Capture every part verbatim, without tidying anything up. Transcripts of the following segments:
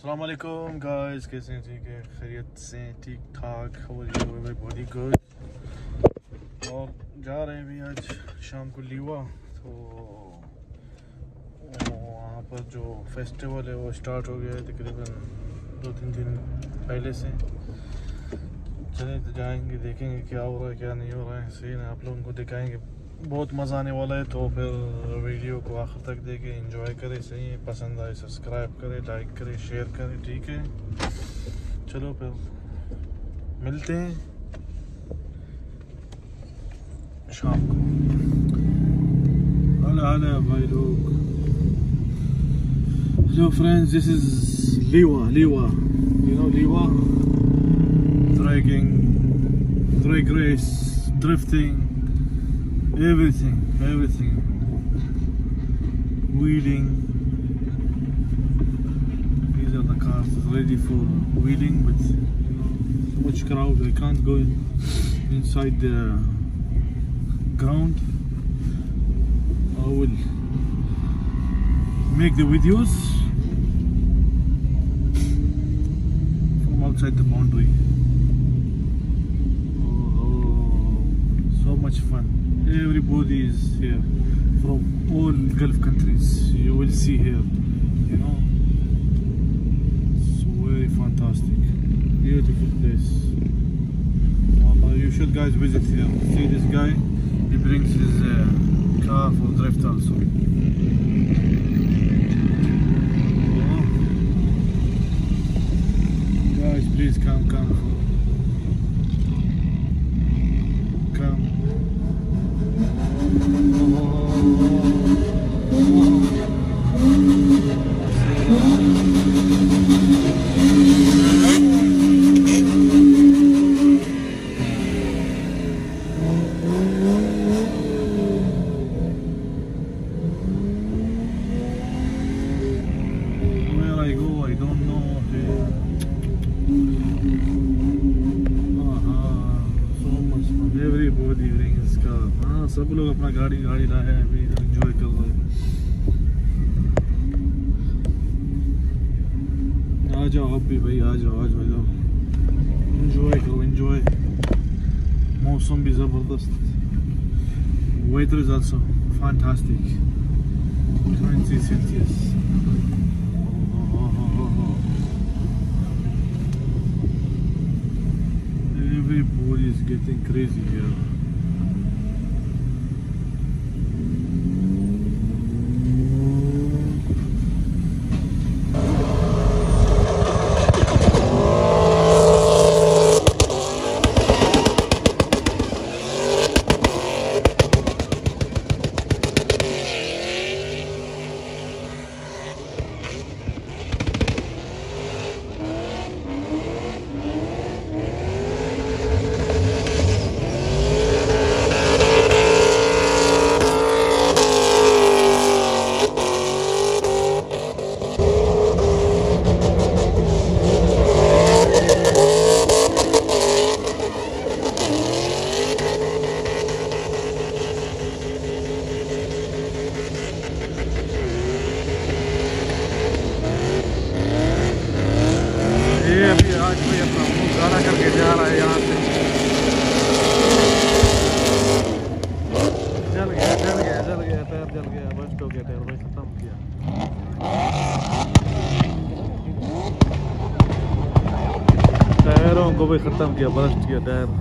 अस्सलाम वालेकुम गाइस, कैसे हैं? ठीक है, खैरियत से ठीक ठाक। How are you everybody? Good. और जा रहे हैं भी आज शाम को लीवा, तो वहाँ पर जो फेस्टिवल है वो स्टार्ट हो गया है तकरीबन दो तीन दिन पहले से। चलें तो जाएंगे, देखेंगे क्या हो रहा है क्या नहीं हो रहा है। सही ना, आप लोगों को दिखाएंगे, बहुत मज़ा आने वाला है। तो फिर वीडियो को आखिर तक देखें, एंजॉय करें। सही है, पसंद आए सब्सक्राइब करें, लाइक करें, शेयर करें। ठीक है, चलो फिर मिलते हैं शाम को। हेलो हेलो भाई लोग। हेलो फ्रेंड्स, दिस इज लीवा लीवा यू नो लीवा dragging, drag race, drifting, everything, everything, wheeling. These are the cars ready for wheeling, but you know, so much crowd, I can't go in, inside the ground. I will make the videos from outside the boundary. So much fun. Everybody is here from all Gulf countries. You will see here, you know, it's very fantastic, beautiful place. Wallah, you should guys visit here. See this guy, he brings his uh, car for drift also. Oh. Guys, please come, come. Come. Where I go, I don't know. Everybody brings car. हाँ, सब लोग अपना गाड़ी गाड़ी लाए हैं, अभी enjoy कर रहे हैं। आ जाओ आप भी भाई, आ जाओ आ जाओ आ जाओ, एंजॉय करो एंजॉय। मौसम भी ज़बरदस्त, weather is also fantastic, twenty Celsius. Everybody is getting crazy here. आज भाई अपना मुँह गाढ़ा करके जा रहा है यहाँ से। जल गया जल गया जल गया टायर जल गया, बस्ट हो गया टायर भाई, खत्म किया। टायरों को भी खत्म किया, बस्ट किया टायर।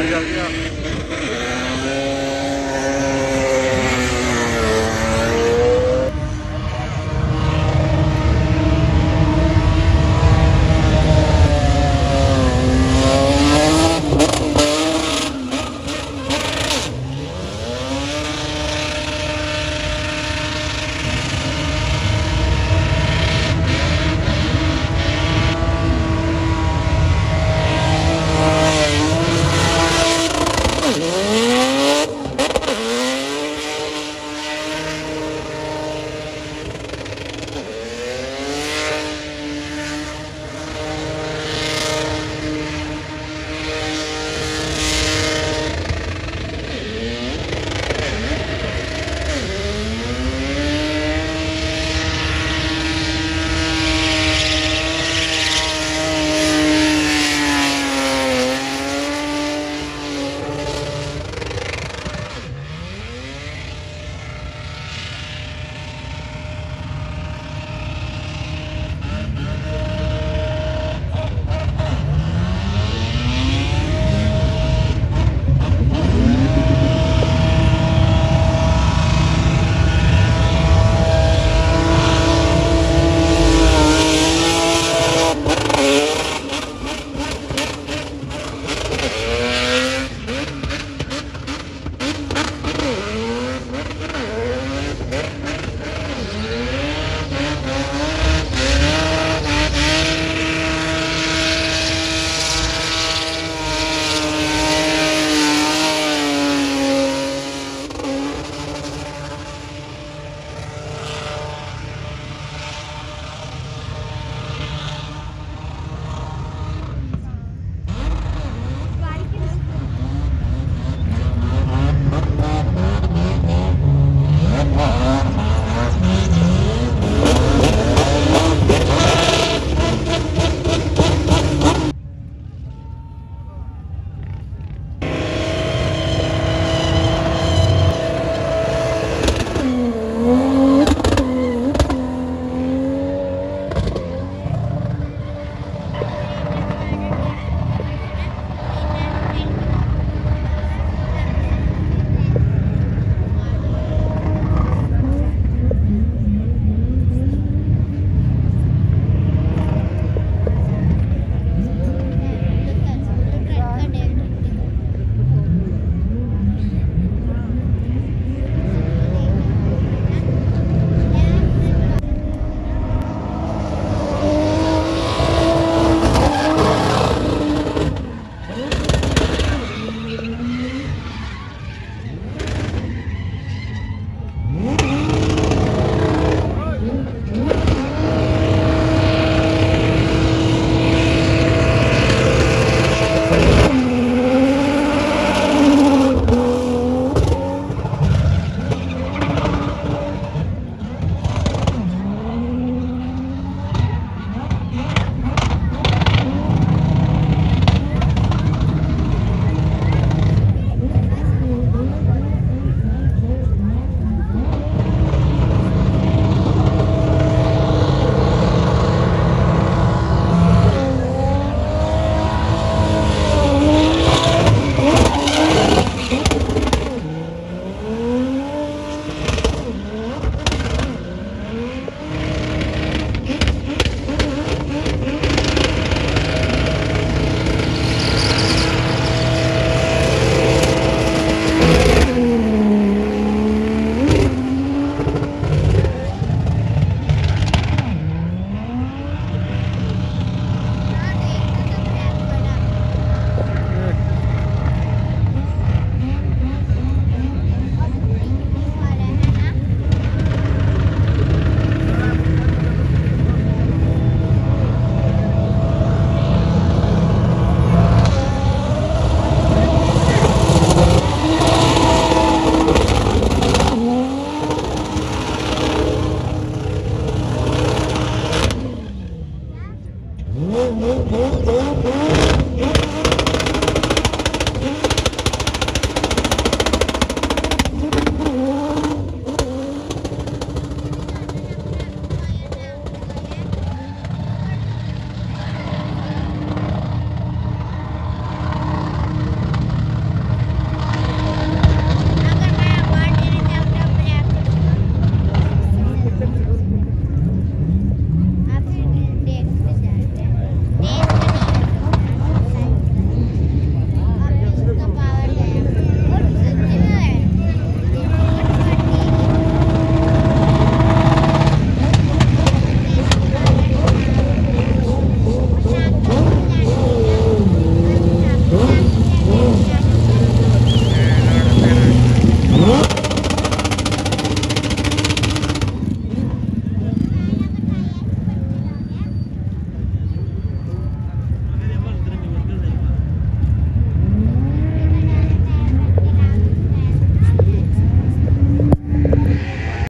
गाड़ी आ गया।